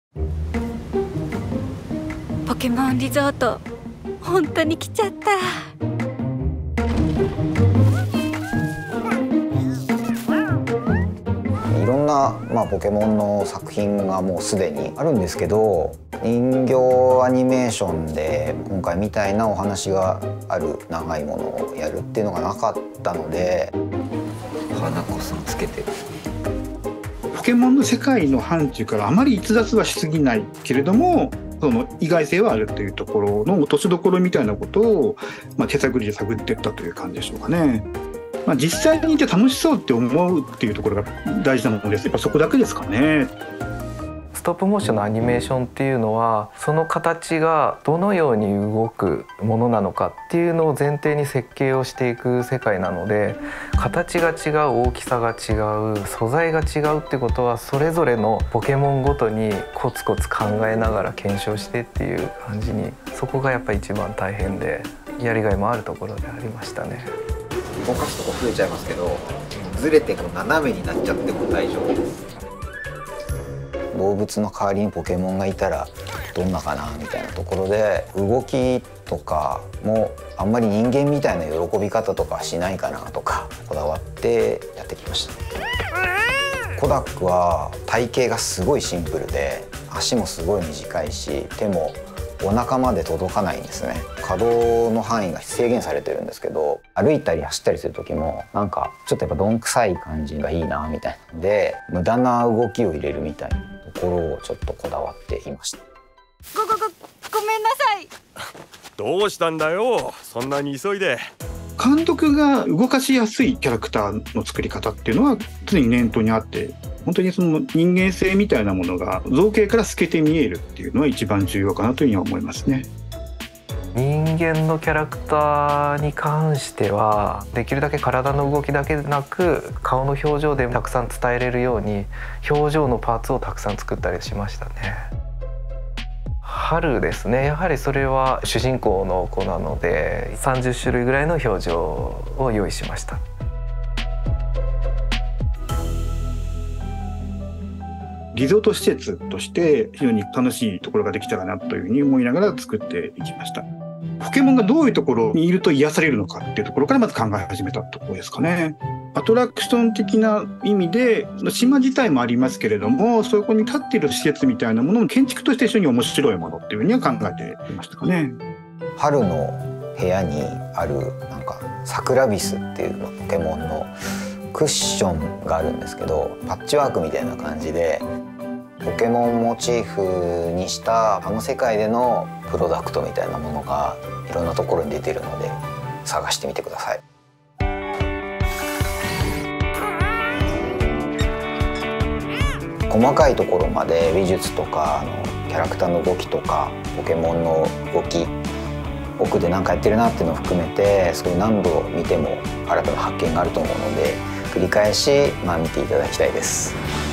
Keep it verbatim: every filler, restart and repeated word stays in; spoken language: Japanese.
ポケモンリゾート本当に来ちゃった。 いろんな、まあ、ポケモンの作品がもうすでにあるんですけど、人形アニメーションで今回みたいなお話がある長いものをやるっていうのがなかったので。花子さんつけてる。 ポケモンの世界の範疇からあまり逸脱はしすぎないけれども、その意外性はあるというところの落としどころみたいなことを、まあ、手探りで探っていったという感じでしょうかね。まあ、実際にいて楽しそうって思うっていうところが大事なものです。やっぱそこだけですかね。 ストップモーションのアニメーションっていうのは、その形がどのように動くものなのかっていうのを前提に設計をしていく世界なので、形が違う、大きさが違う、素材が違うってことは、それぞれのポケモンごとにコツコツ考えながら検証してっていう感じに、そこがやっぱり一番大変でやりがいもあるところでありましたね。 動かすとこ増えちゃいますけど、ずれてこう斜めになっちゃっても大丈夫です。動物の代わりにポケモンがいたらどんなかなみたいなところで、動きとかもあんまり人間みたいな喜び方とかしないかなとかこだわってやってきました。コダックは体型がすごいシンプルで、足もすごい短いし、手もお腹まで届かないんですね。可動の範囲が制限されてるんですけど、歩いたり走ったりする時もなんかちょっとやっぱどんくさい感じがいいなみたいなので、無駄な動きを入れるみたいなところをちょっとこだわっていました。 ごごごごめんなさい。 どうしたんだよ、そんなに急いで。 監督が動かしやすいキャラクターの作り方っていうのは常に念頭にあって、本当にその人間性みたいなものが造形から透けて見えるっていうのは一番重要かなというふうには思いますね。 人間のキャラクターに関しては、できるだけ体の動きだけでなく顔の表情でたくさん伝えれるように表情のパーツをたくさん作ったりしましたね。春ですね、やはりそれは主人公の子なのでさんじゅっしゅるいぐらいの表情を用意しました。 リゾート施設として非常に楽しいところができたらなというふうに思いながら作っていきました。ポケモンがどういうところにいると癒されるのかっていうところからまず考え始めたところですかね。アトラクション的な意味で島自体もありますけれども、そこに立っている施設みたいなものも建築として非常に面白いものっていうふうには考えていましたかね。 春の部屋にあるなんかサクラビスっていうポケモンのクッションがあるんですけど、パッチワークみたいな感じでポケモンモチーフにしたあの世界でのプロダクトみたいなものがいろんなところに出てるので探してみてください。細かいところまで美術とかあのキャラクターの動きとかポケモンの動き、奥で何かやってるなっていうのを含めて、そういう何度見ても新たな発見があると思うので繰り返し、まあ、見ていただきたいです。